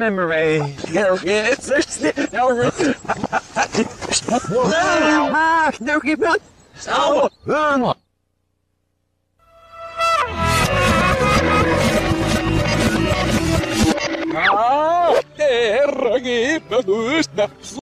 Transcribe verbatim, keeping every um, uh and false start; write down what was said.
memory. It's no. Ah, no, keep on. So, Ah, terra che